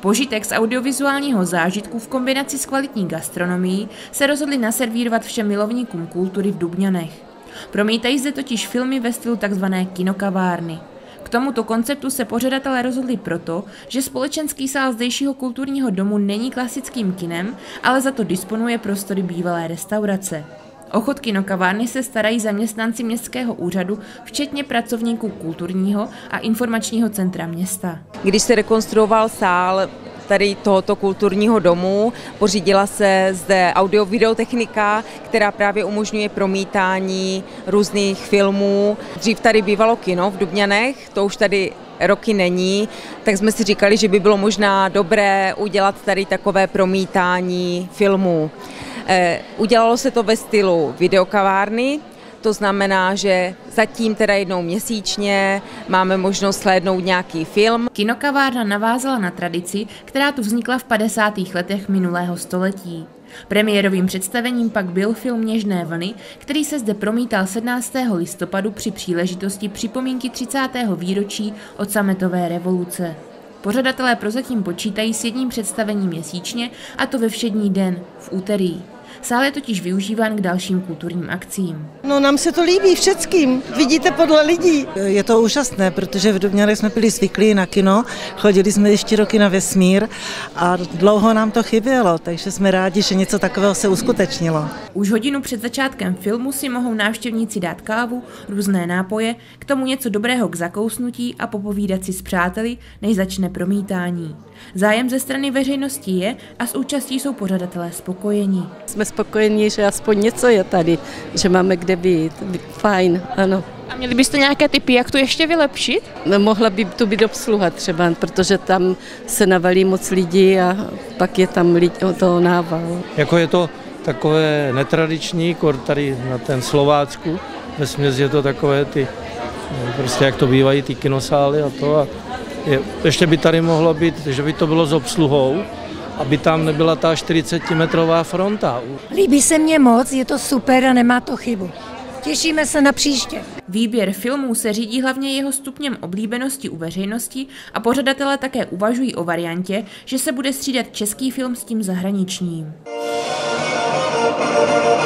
Požitek z audiovizuálního zážitku v kombinaci s kvalitní gastronomií se rozhodli naservírovat všem milovníkům kultury v Dubňanech. Promítají zde totiž filmy ve stylu tzv. Kinokavárny. K tomuto konceptu se pořadatelé rozhodli proto, že společenský sál zdejšího kulturního domu není klasickým kinem, ale za to disponuje prostory bývalé restaurace. O chod kinokavárny se starají zaměstnanci městského úřadu, včetně pracovníků kulturního a informačního centra města. Když se rekonstruoval sál tady tohoto kulturního domu, pořídila se zde audio-videotechnika, která právě umožňuje promítání různých filmů. Dřív tady bývalo kino v Dubňanech, to už tady roky není, tak jsme si říkali, že by bylo možná dobré udělat tady takové promítání filmů. Udělalo se to ve stylu videokavárny, to znamená, že zatím teda jednou měsíčně máme možnost slédnout nějaký film. Kinokavárna navázala na tradici, která tu vznikla v 50. letech minulého století. Premiérovým představením pak byl film Něžné vlny, který se zde promítal 17. listopadu při příležitosti připomínky 30. výročí od sametové revoluce. Pořadatelé prozatím počítají s jedním představením měsíčně, a to ve všední den, v úterý. Sál je totiž využíván k dalším kulturním akcím. No, nám se to líbí všeckým, vidíte podle lidí. Je to úžasné, protože v Dubňanech jsme byli zvyklí na kino, chodili jsme ještě roky na vesmír a dlouho nám to chybělo, takže jsme rádi, že něco takového se uskutečnilo. Už hodinu před začátkem filmu si mohou návštěvníci dát kávu, různé nápoje, k tomu něco dobrého k zakousnutí a popovídat si s přáteli, než začne promítání. Zájem ze strany veřejnosti je a s účastí jsou pořadatelé spokojení. Jsme spokojení, že aspoň něco je tady, že máme kde být. Fajn, ano. A měli byste nějaké tipy, jak to ještě vylepšit? No, mohla by tu být obsluha třeba, protože tam se navalí moc lidí a pak je tam toho nával. Jako je to takové netradiční, tady na ten Slovácku, vesměs je to takové ty, prostě jak to bývají ty kinosály a to. A ještě by tady mohlo být, že by to bylo s obsluhou, aby tam nebyla ta 40metrová fronta. Líbí se mně moc, je to super a nemá to chybu. Těšíme se na příště. Výběr filmů se řídí hlavně jeho stupněm oblíbenosti u veřejnosti a pořadatelé také uvažují o variantě, že se bude střídat český film s tím zahraničním.